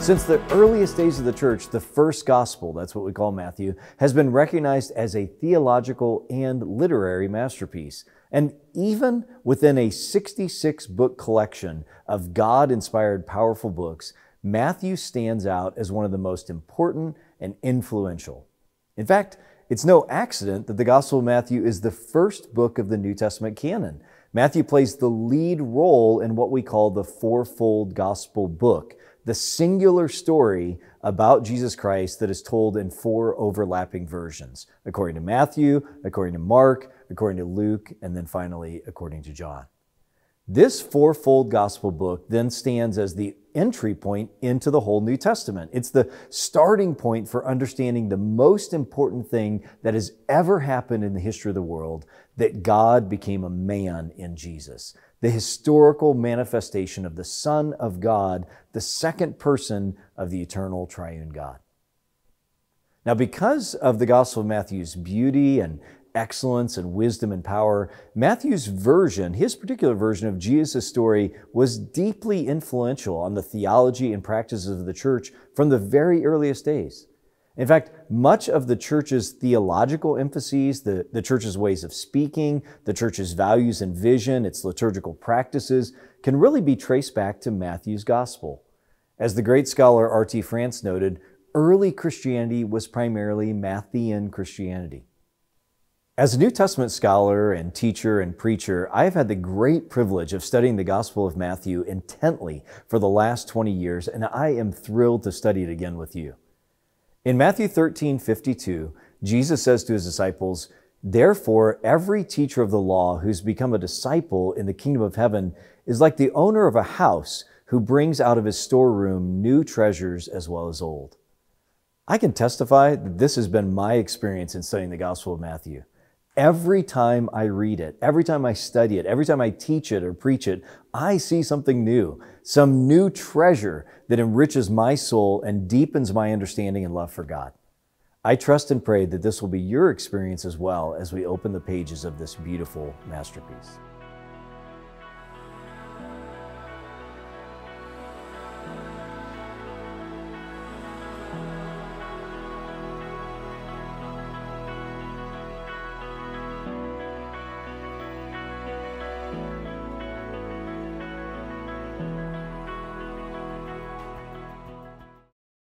Since the earliest days of the church, the first gospel, that's what we call Matthew, has been recognized as a theological and literary masterpiece. And even within a 66-book collection of God-inspired powerful books, Matthew stands out as one of the most important and influential. In fact, it's no accident that the Gospel of Matthew is the first book of the New Testament canon. Matthew plays the lead role in what we call the fourfold gospel book, the singular story about Jesus Christ that is told in four overlapping versions, according to Matthew, according to Mark, according to Luke, and then finally according to John. This fourfold gospel book then stands as the entry point into the whole New Testament. It's the starting point for understanding the most important thing that has ever happened in the history of the world, that God became a man in Jesus, the historical manifestation of the Son of God, the second person of the eternal triune God. Now, because of the Gospel of Matthew's beauty and excellence and wisdom and power, Matthew's version, his particular version of Jesus' story, was deeply influential on the theology and practices of the church from the very earliest days. In fact, much of the church's theological emphases, the church's ways of speaking, the church's values and vision, its liturgical practices, can really be traced back to Matthew's gospel. As the great scholar R.T. France noted, early Christianity was primarily Matthean Christianity. As a New Testament scholar and teacher and preacher, I have had the great privilege of studying the Gospel of Matthew intently for the last 20 years, and I am thrilled to study it again with you. In Matthew 13:52, Jesus says to his disciples, "Therefore, every teacher of the law who's become a disciple in the kingdom of heaven is like the owner of a house who brings out of his storeroom new treasures as well as old." I can testify that this has been my experience in studying the Gospel of Matthew. Every time I read it, every time I study it, every time I teach it or preach it, I see something new, some new treasure that enriches my soul and deepens my understanding and love for God. I trust and pray that this will be your experience as well as we open the pages of this beautiful masterpiece.